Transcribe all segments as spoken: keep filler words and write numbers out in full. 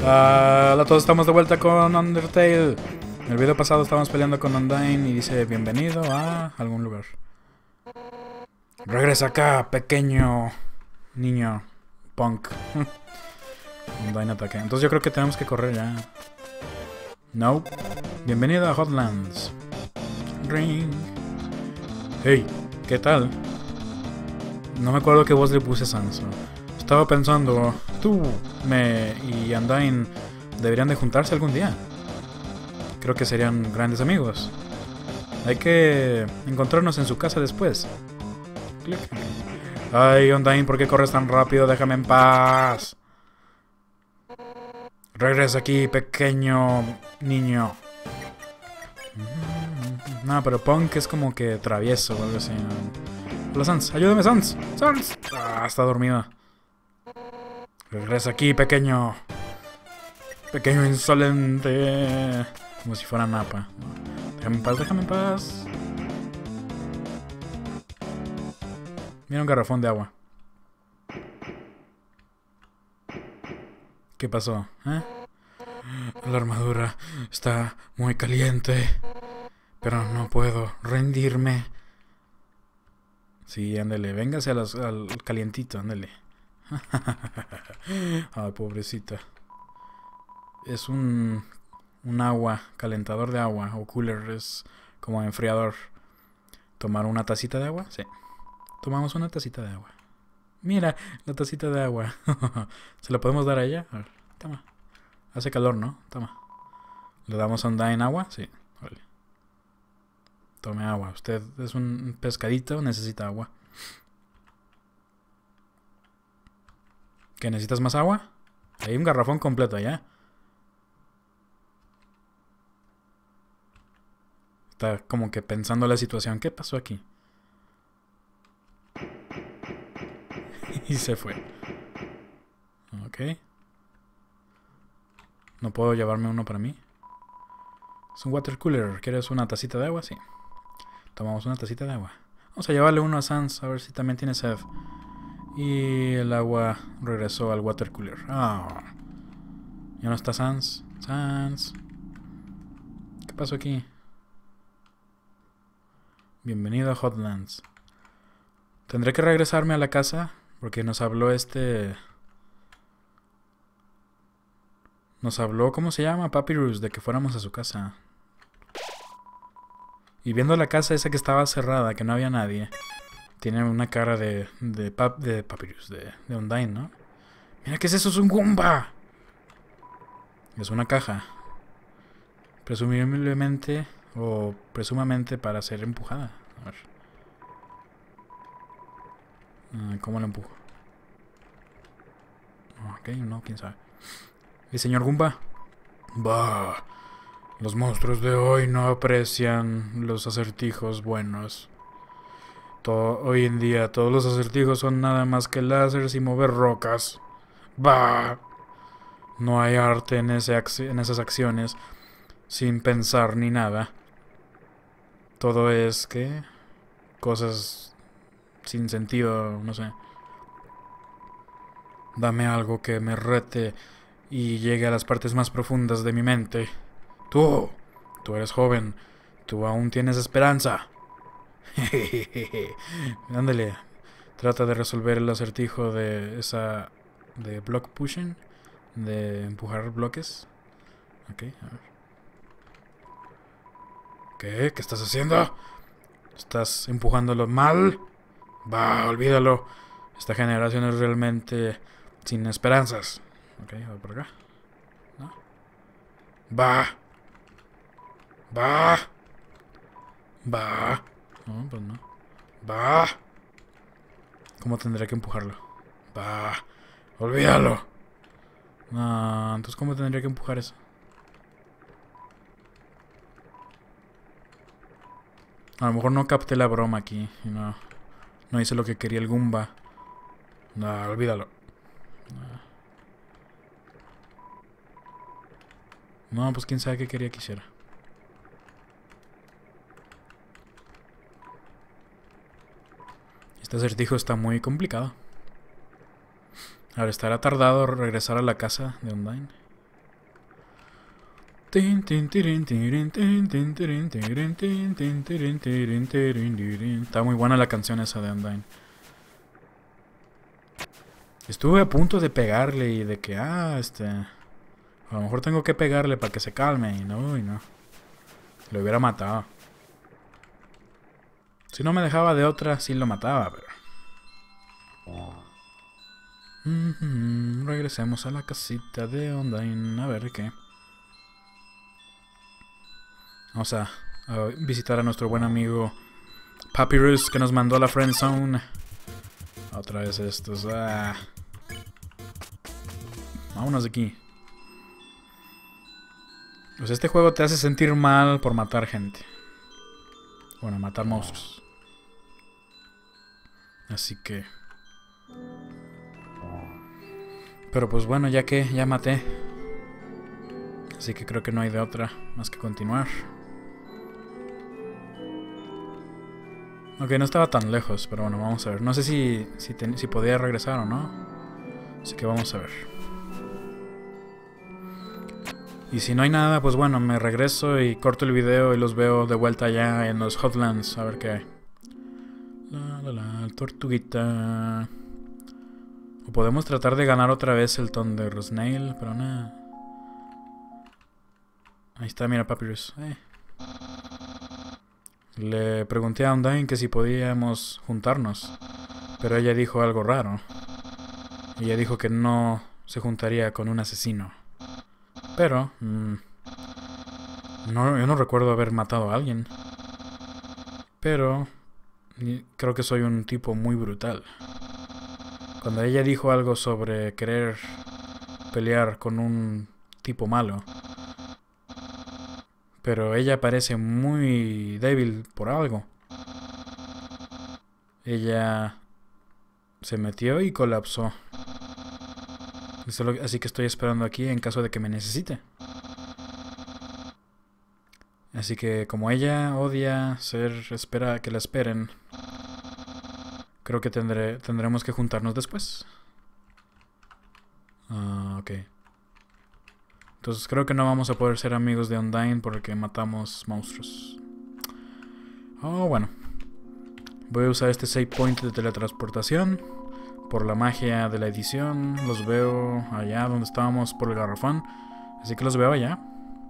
Ah, hola a todos, estamos de vuelta con Undertale. En el video pasado estábamos peleando con Undyne y dice bienvenido a algún lugar. Regresa acá, pequeño niño punk. Undyne ataque. Entonces yo creo que tenemos que correr ya. No. Bienvenido a Hotlands. Ring. Hey, ¿qué tal? No me acuerdo qué voz le puse a Sansa. Estaba pensando, tú, me y Undyne deberían de juntarse algún día. Creo que serían grandes amigos. Hay que encontrarnos en su casa después. Clic. Ay, Undyne, ¿por qué corres tan rápido? Déjame en paz. Regresa aquí, pequeño niño. No, pero Punk es como que travieso o algo así. Hola, Sans. Ayúdame, Sans. Sans. Ah, está dormido. Regresa aquí, pequeño. Pequeño insolente. Como si fuera Napa. Déjame en paz, déjame en paz. Mira un garrafón de agua. ¿Qué pasó? ¿Eh? La armadura está muy caliente. Pero no puedo rendirme. Sí, ándale, véngase a las, al calientito, ándale. Ay, pobrecita. Es un, un agua, calentador de agua, o cooler, es como enfriador. ¿Tomar una tacita de agua? Sí. Tomamos una tacita de agua. Mira, la tacita de agua. ¿Se la podemos dar a ella? A ver, toma. Hace calor, ¿no? Toma. ¿Le damos a Undyne agua? Sí. Vale. Tome agua. Usted es un pescadito, necesita agua. ¿Qué, necesitas más agua? Hay un garrafón completo allá. Está como que pensando la situación. ¿Qué pasó aquí? Y se fue. Ok. ¿No puedo llevarme uno para mí? Es un water cooler. ¿Quieres una tacita de agua? Sí. Tomamos una tacita de agua. Vamos a llevarle uno a Sans, a ver si también tiene sed. Y el agua regresó al water cooler. Ah. Ya no está Sans. Sans. ¿Qué pasó aquí? Bienvenido a Hotlands. Tendré que regresarme a la casa porque nos habló este... Nos habló, ¿cómo se llama? Papyrus, de que fuéramos a su casa. Y viendo la casa esa que estaba cerrada, que no había nadie. Tiene una cara de... De, pap, de Papyrus, de, de Undyne, ¿no? Mira, ¿qué es eso? ¡Es un Goomba! Es una caja. Presumiblemente... O presumamente para ser empujada. A ver. ¿Cómo la empujo? Ok, no, quién sabe. ¿Y señor Goomba? Bah, los monstruos de hoy no aprecian los acertijos buenos. Todo, hoy en día todos los acertijos son nada más que láseres y mover rocas. Bah, no hay arte en, ese en esas acciones sin pensar ni nada. Todo es, ¿qué? Cosas sin sentido, no sé. Dame algo que me rete y llegue a las partes más profundas de mi mente. Tú, tú eres joven, tú aún tienes esperanza. Ándale, trata de resolver el acertijo de esa... de block pushing, de empujar bloques. Ok, a ver. ¿Qué? ¿Qué estás haciendo? ¿Estás empujándolo mal? Bah, olvídalo. Esta generación es realmente sin esperanzas. Ok, a ver por acá. ¿No? Bah. Bah. Bah. No, pues no. Bah. ¿Cómo tendré que empujarlo? Bah. Olvídalo. No, entonces ¿cómo tendría que empujar eso? A lo mejor no capté la broma aquí. Y no, no hice lo que quería el Goomba. No, olvídalo. No. No, pues quién sabe qué quería que hiciera. Este acertijo está muy complicado. Ahora, ¿estará tardado regresar a la casa de Undyne? Está muy buena la canción esa de Undyne. Estuve a punto de pegarle y de que, ah, este... a lo mejor tengo que pegarle para que se calme. Y no, y no. Lo hubiera matado. Si no me dejaba de otra, sí lo mataba, pero... Mm-hmm. Regresemos a la casita de Undyne. A ver qué. Vamos a, a visitar a nuestro buen amigo Papyrus, que nos mandó a la Friendzone. Otra vez estos. Ah. Vámonos de aquí. Pues este juego te hace sentir mal por matar gente. Bueno, matar monstruos. Así que... pero pues bueno, ya que ya maté. Así que creo que no hay de otra más que continuar. Ok, no estaba tan lejos, pero bueno, vamos a ver. No sé si, si, ten, si podía regresar o no. Así que vamos a ver. Y si no hay nada, pues bueno, me regreso y corto el video y los veo de vuelta allá en los Hotlands. A ver qué hay. La, la, la, tortuguita. O podemos tratar de ganar otra vez el Thunder Snail, pero nada. Ahí está, mira, Papyrus. Eh. Le pregunté a Undyne que si podíamos juntarnos, pero ella dijo algo raro. Ella dijo que no se juntaría con un asesino. Pero... Mmm, no, yo no recuerdo haber matado a alguien. Pero... creo que soy un tipo muy brutal. Cuando ella dijo algo sobre querer pelear con un tipo malo... pero ella parece muy débil por algo. Ella se metió y colapsó. Así que estoy esperando aquí en caso de que me necesite. Así que como ella odia ser, espera que la esperen, creo que tendré, tendremos que juntarnos después. Ah, ok. Entonces creo que no vamos a poder ser amigos de Undyne porque matamos monstruos. Oh, bueno. Voy a usar este save point de teletransportación. Por la magia de la edición. Los veo allá donde estábamos por el garrafón. Así que los veo allá.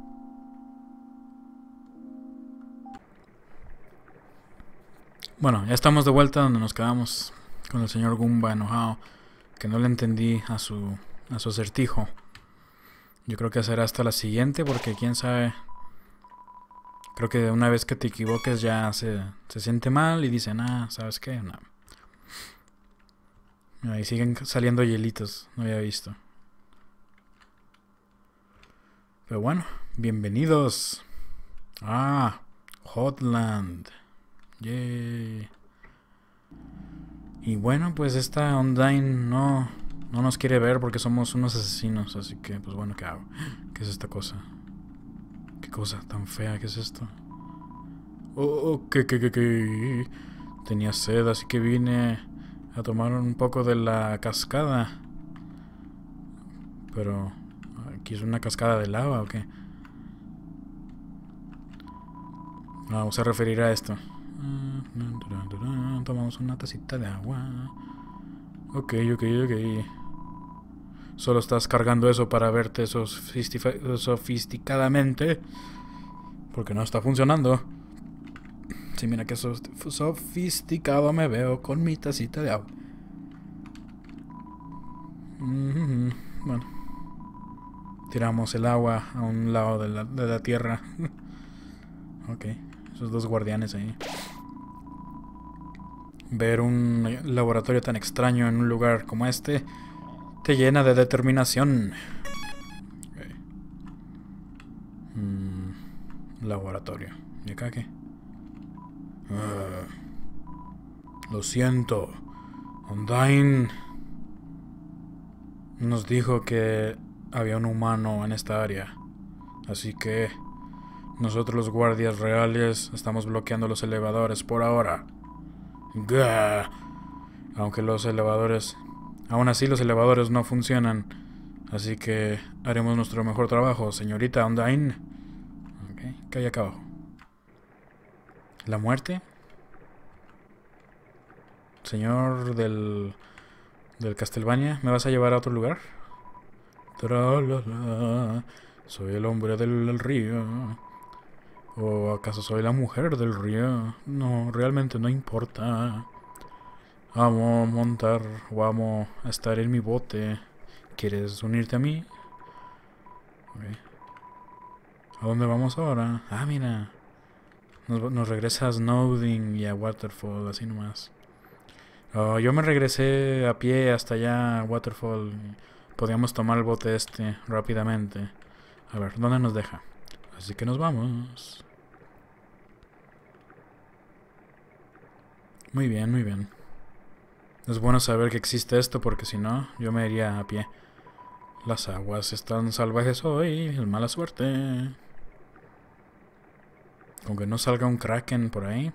Bueno, ya estamos de vuelta donde nos quedamos. Con el señor Goomba enojado. Que no le entendí a su, a su acertijo. Yo creo que será hasta la siguiente porque quién sabe. Creo que una vez que te equivoques ya se, se siente mal y dicen, ah, ¿sabes qué? No. Ahí siguen saliendo hielitos, no había visto. Pero bueno, bienvenidos. Ah, Hotland. Yay. Y bueno, pues esta Undyne no, no nos quiere ver porque somos unos asesinos. Así que, pues bueno, ¿qué hago? ¿Qué es esta cosa? ¿Qué cosa tan fea? ¿Qué es esto? Oh, ¿qué, qué, qué, qué? Tenía sed, así que vine a tomar un poco de la cascada. Pero... ¿aquí es una cascada de lava o qué? Vamos a referir a esto. Tomamos una tacita de agua. Ok, ok, ok. Solo estás cargando eso para verte sofisticadamente. Porque no está funcionando. Sí, mira que sofisticado me veo con mi tacita de agua. Mm-hmm. Bueno. Tiramos el agua a un lado de la, de la tierra. Ok. Esos dos guardianes ahí. Ver un laboratorio tan extraño en un lugar como este te llena de determinación. Okay. Mm, laboratorio. ¿Y acá qué? Uh, lo siento. Undyne nos dijo que había un humano en esta área. Así que nosotros los guardias reales estamos bloqueando los elevadores por ahora. Gah. Aunque los elevadores... Aún así los elevadores no funcionan. Así que haremos nuestro mejor trabajo, señorita Undyne. ¿Qué hay acá abajo? ¿La muerte? Señor del... del Castlevania, ¿me vas a llevar a otro lugar? Tra-la-la, soy el hombre del, del río. ¿O acaso soy la mujer del río? No, realmente no importa. Amo montar o amo estar en mi bote. ¿Quieres unirte a mí? Okay. ¿A dónde vamos ahora? Ah, mira. Nos, nos regresa a Snowdin y a Waterfall, así nomás. Oh, yo me regresé a pie hasta allá a Waterfall. Podíamos tomar el bote este rápidamente. A ver, ¿dónde nos deja? Así que nos vamos. Muy bien, muy bien. Es bueno saber que existe esto porque si no, yo me iría a pie. Las aguas están salvajes hoy, es mala suerte. Con que no salga un Kraken por ahí.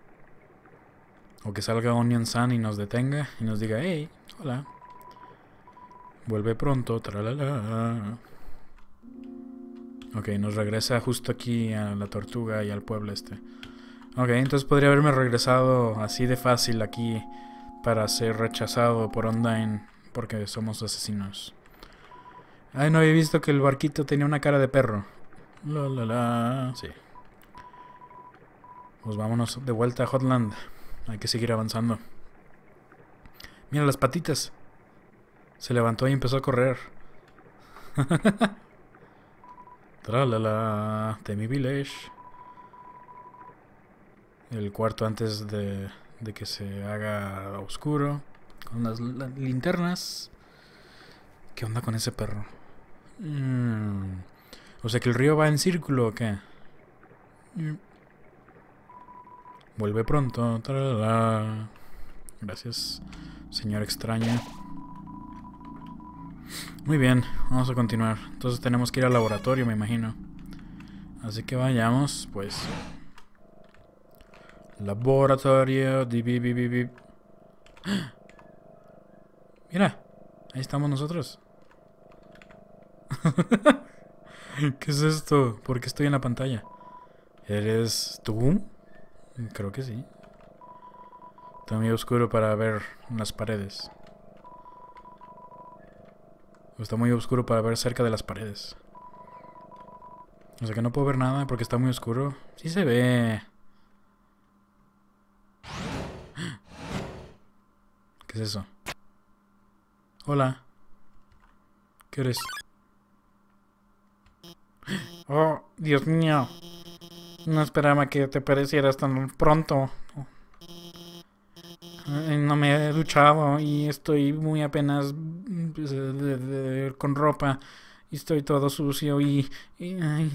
O que salga Onion Sun y nos detenga y nos diga, hey, hola. Vuelve pronto, tralala. Ok, nos regresa justo aquí a la tortuga y al pueblo este. Ok, entonces podría haberme regresado así de fácil aquí para ser rechazado por Undyne porque somos asesinos. Ay, no había visto que el barquito tenía una cara de perro. La la la. Sí. Pues vámonos de vuelta a Hotland. Hay que seguir avanzando. Mira las patitas. Se levantó y empezó a correr. Tralala, Temi Village. El cuarto antes de, de que se haga oscuro. Con las la, linternas. ¿Qué onda con ese perro? Mm. O sea que el río va en círculo o qué. Mm. Vuelve pronto. Tralala. Gracias, señor extraño. Muy bien, vamos a continuar. Entonces tenemos que ir al laboratorio, me imagino. Así que vayamos, pues. Laboratorio. Di, bi, bi, bi, bi. Mira, ahí estamos nosotros. ¿Qué es esto? ¿Por qué estoy en la pantalla? ¿Eres tú? Creo que sí. Está muy oscuro para ver las paredes. Está muy oscuro para ver cerca de las paredes. O sea que no puedo ver nada porque está muy oscuro. Sí se ve. ¿Qué es eso? Hola. ¿Qué eres? Oh, Dios mío. No esperaba que te parecieras tan pronto. No me he duchado y estoy muy apenas pues, de, de, de, con ropa y estoy todo sucio y... y ay.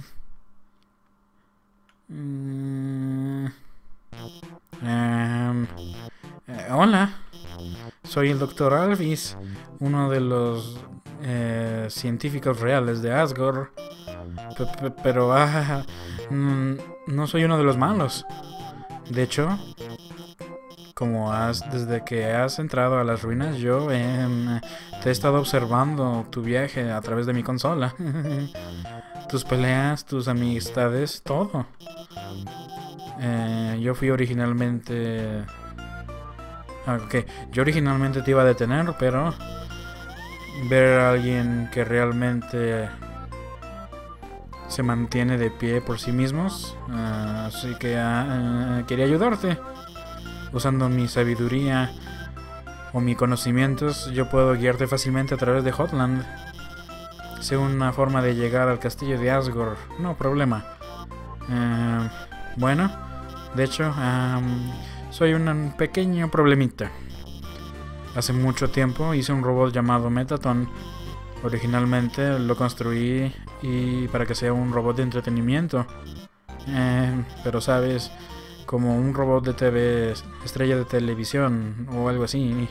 Mm, um, eh, hola, soy el doctor Alvis, uno de los eh, científicos reales de Asgore, P -p pero ah, mm, no soy uno de los malos. De hecho, como has, desde que has entrado a las ruinas, yo eh, te he estado observando tu viaje a través de mi consola. Tus peleas, tus amistades, todo. Eh, yo fui originalmente... Ah, ok, yo originalmente te iba a detener, pero... ver a alguien que realmente... se mantiene de pie por sí mismos. Uh, así que uh, uh, quería ayudarte. Usando mi sabiduría o mis conocimientos, yo puedo guiarte fácilmente a través de Hotland. Sé una forma de llegar al castillo de Asgore. No problema. Uh, bueno, de hecho, um, soy un pequeño problemita. Hace mucho tiempo hice un robot llamado Mettaton. Originalmente lo construí y para que sea un robot de entretenimiento. Eh, pero sabes, como un robot de T V, estrella de televisión o algo así.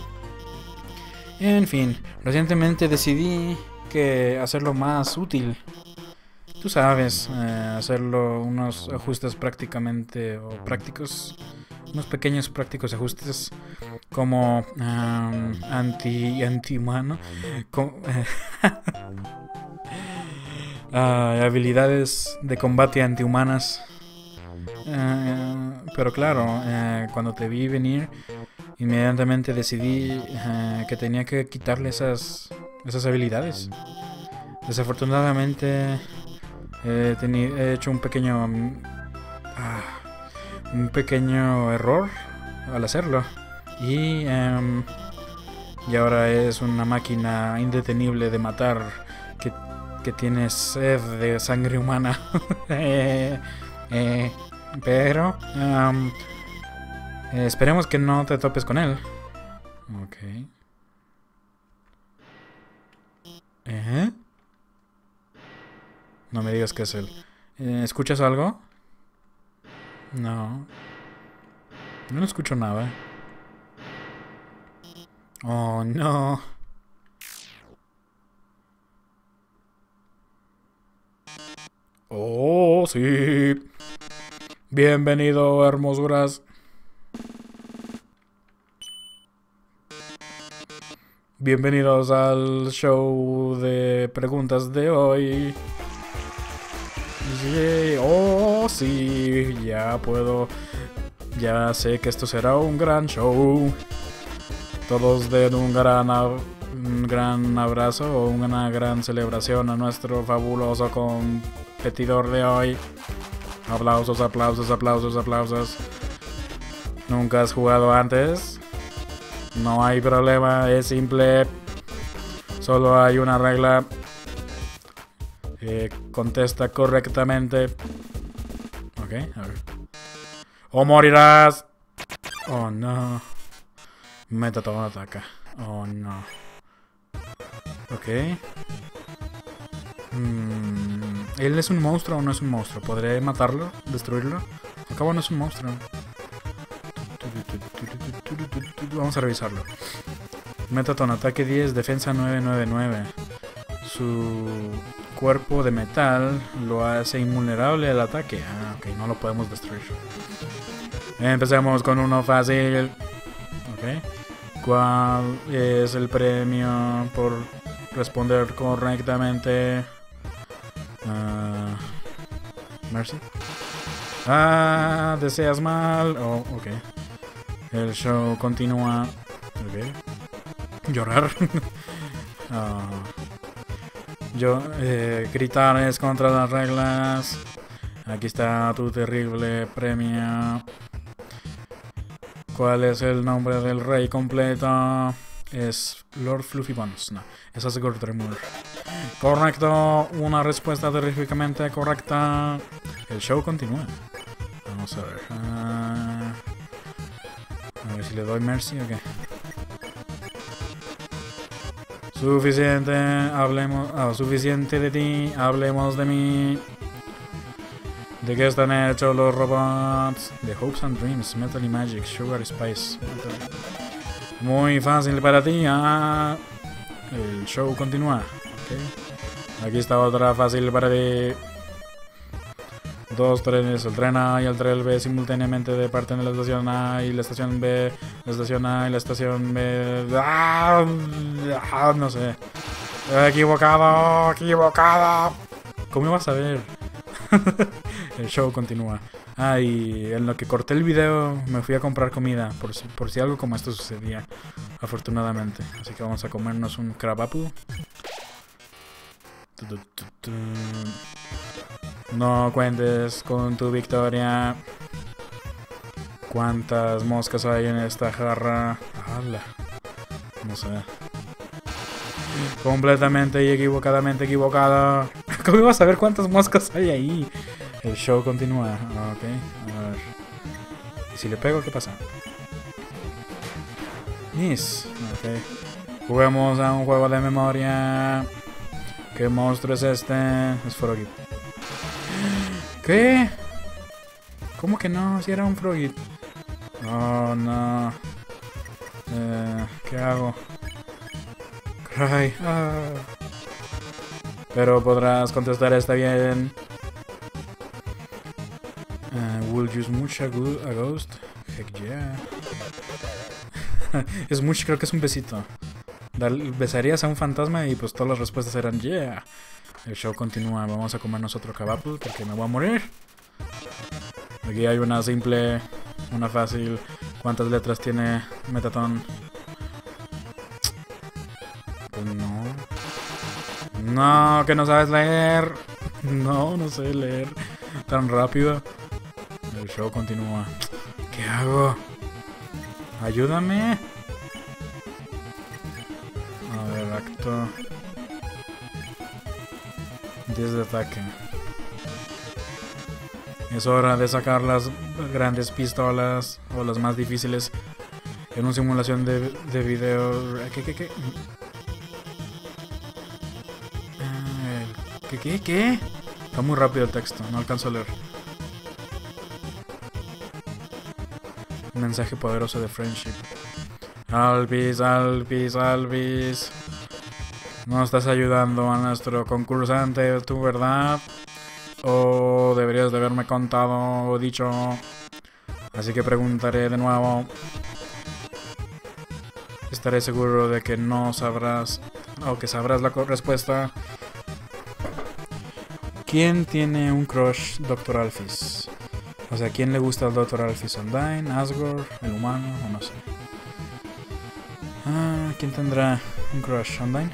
En fin, recientemente decidí que hacerlo más útil. Tú sabes, eh, hacerlo unos ajustes prácticamente o prácticos, unos pequeños prácticos ajustes como um, anti anti humano, como, uh, habilidades de combate antihumanas. Uh, pero claro, uh, cuando te vi venir, inmediatamente decidí uh, que tenía que quitarle esas, esas habilidades. Desafortunadamente he, he hecho un pequeño uh, un pequeño error al hacerlo y, um, y ahora es una máquina indetenible de matar que, que tiene sed de sangre humana. eh, eh, pero um, eh, esperemos que no te topes con él. Ok. ¿Eh? No me digas que es él. Eh, ¿Escuchas algo? No. Yo no escucho nada. Oh, no. Oh, sí. Bienvenido, hermosuras. Bienvenidos al show de preguntas de hoy. Yeah. Oh, sí. Ya puedo. Ya sé que esto será un gran show. Todos den un gran, un gran abrazo o una gran celebración a nuestro fabuloso competidor de hoy. Aplausos, aplausos, aplausos, aplausos. ¿Nunca has jugado antes? No hay problema, es simple. Solo hay una regla. Eh, contesta correctamente. Ok, a ver. ¡O morirás! Oh no. Metatron ataca. Oh no. Ok. Mm, ¿Él es un monstruo o no es un monstruo? ¿Podré matarlo? ¿Destruirlo? Al cabo no es un monstruo. Vamos a revisarlo. Metatron, ataque diez, defensa nueve nueve nueve. Su cuerpo de metal lo hace invulnerable al ataque. Ah, ok, no lo podemos destruir. Empecemos con uno fácil. Ok. ¿Cuál es el premio por responder correctamente? Uh, Mercy. Ah, deseas mal. Oh, ok. El show continúa. Ok. Llorar. uh, yo, eh, gritar es contra las reglas. Aquí está tu terrible premio. ¿Cuál es el nombre del rey completo? Es Lord Fluffy Buns. No, es Asgore Tremor. Correcto. Una respuesta terríficamente correcta. El show continúa. Vamos a ver. Uh, a ver si le doy Mercy o qué. Suficiente. Hablemos. Oh, suficiente de ti. Hablemos de mí. ¿De qué están hechos los robots? De Hopes and Dreams, Metal y Magic, Sugar Spice. Muy fácil para ti. Ah. El show continúa. Okay. Aquí está otra fácil para ti. Dos trenes, el tren A y el tren B simultáneamente departen de la estación A y la estación B, la estación A y la estación B. ¡Ah! Ah, no sé. Equivocado, equivocado. ¿Cómo ibas a ver? El show continúa. Ah, y en lo que corté el video me fui a comprar comida por si, por si algo como esto sucedía, afortunadamente. Así que vamos a comernos un crabapu. No cuentes con tu victoria. ¿Cuántas moscas hay en esta jarra? ¡Hala! No sé. Completamente y equivocadamente equivocada. ¿Cómo ibas a ver cuántas moscas hay ahí? El show continúa. Ok, a ver. ¿Y si le pego, qué pasa? Miss. Ok. Juguemos a un juego de memoria. ¿Qué monstruo es este? Es Froggy. ¿Qué? ¿Cómo que no? Si era un Froggy. Oh, no. Eh, ¿Qué hago? Cry. Ah. Pero podrás contestar, está bien. Uh, will you smooch a, go a ghost? Heck yeah. Smooch creo que es un besito. dar, besarías a un fantasma y pues todas las respuestas eran yeah. El show continúa. Vamos a comernos otro kebab porque me voy a morir. Aquí hay una simple, una fácil. ¿Cuántas letras tiene Mettaton? Pues no. No, que no sabes leer. No, no sé leer tan rápido. El show continúa. ¿Qué hago? Ayúdame. A ver, acto. diez de ataque. Es hora de sacar las grandes pistolas o las más difíciles en una simulación de, de video. ¿Qué, qué, qué? ¿Qué, qué, qué? Está muy rápido el texto, no alcanzo a leer. Un mensaje poderoso de friendship. Alvis, Alvis, Alvis. No estás ayudando a nuestro concursante, ¿tú verdad? O deberías de haberme contado o dicho. Así que preguntaré de nuevo. Estaré seguro de que no sabrás, o que sabrás la respuesta. ¿Quién tiene un crush, doctor Alphys? O sea, ¿quién le gusta al doctor Alphys? ¿Undyne, Asgore, el humano? O no sé. Ah, ¿quién tendrá un crush? ¿Undyne?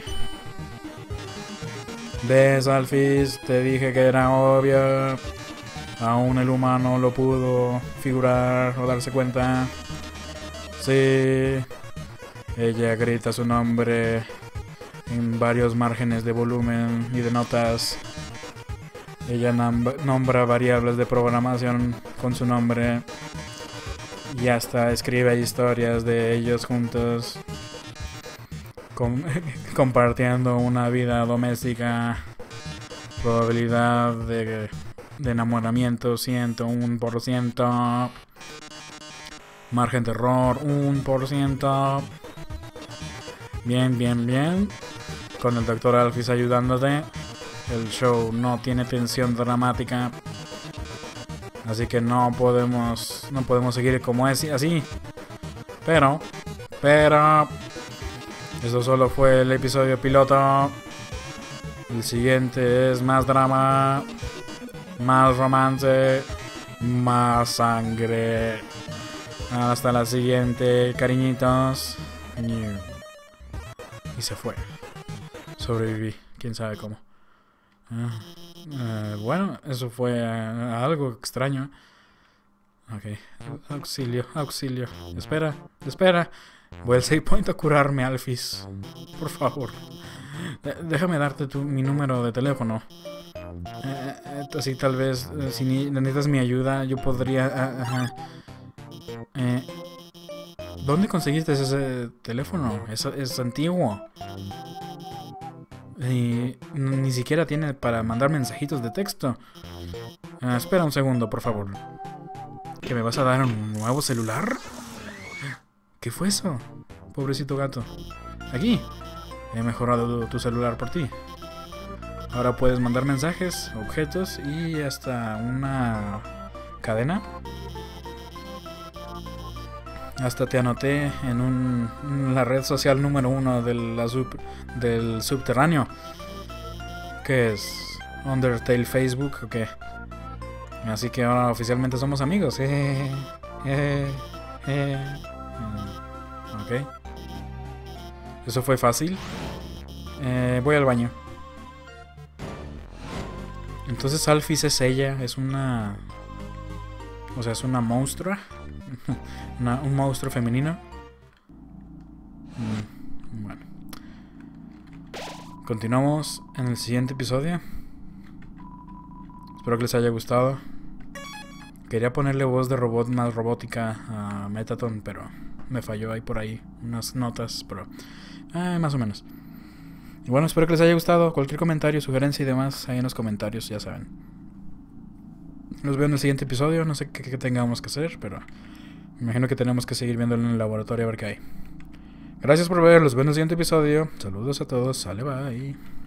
¿Ves, Alphys? Te dije que era obvio. Aún el humano lo pudo figurar o darse cuenta. Sí. Ella grita su nombre en varios márgenes de volumen y de notas. Ella nombra variables de programación con su nombre. Y hasta escribe historias de ellos juntos. Com compartiendo una vida doméstica. Probabilidad de, de enamoramiento ciento uno por ciento. Margen de error uno por ciento. Bien, bien, bien. Con el doctor Alphys ayudándote. El show no tiene tensión dramática. Así que no podemos. No podemos seguir como es así. Pero. Pero. Eso solo fue el episodio piloto. El siguiente es más drama. Más romance. Más sangre. Hasta la siguiente, cariñitos. Y se fue. Sobreviví. Quién sabe cómo. Uh, uh, bueno, eso fue uh, algo extraño. Ok. Auxilio, auxilio. Espera, espera. Voy al save point a curarme, Alphys. Por favor. D déjame darte tu, mi número de teléfono. Eh, eh, así tal vez, eh, si necesitas mi ayuda, yo podría... Uh, uh, eh, ¿Dónde conseguiste ese teléfono? Es, es antiguo. Y ni siquiera tiene para mandar mensajitos de texto. Uh, espera un segundo, por favor. ¿Que me vas a dar un nuevo celular? ¿Qué fue eso? Pobrecito gato. Aquí. He mejorado tu celular por ti. Ahora puedes mandar mensajes, objetos y hasta una cadena. Hasta te anoté en, un, en la red social número uno del, la sub, del subterráneo. ¿Qué es? Undertale Facebook o qué. Así que ahora oficialmente somos amigos. Eh, eh, eh. Ok. Eso fue fácil. Eh, voy al baño. Entonces Alphys es ella. Es una... O sea, es una monstrua. una, un monstruo femenino. Mm, bueno. Continuamos en el siguiente episodio. Espero que les haya gustado. Quería ponerle voz de robot más robótica a Mettaton, pero me falló ahí por ahí unas notas, pero eh, más o menos. Y bueno, espero que les haya gustado. Cualquier comentario, sugerencia y demás ahí en los comentarios, ya saben. Los veo en el siguiente episodio. No sé qué, qué tengamos que hacer, pero me imagino que tenemos que seguir viéndolo en el laboratorio a ver qué hay. Gracias por ver, los veo en el siguiente episodio. Saludos a todos, sale, bye.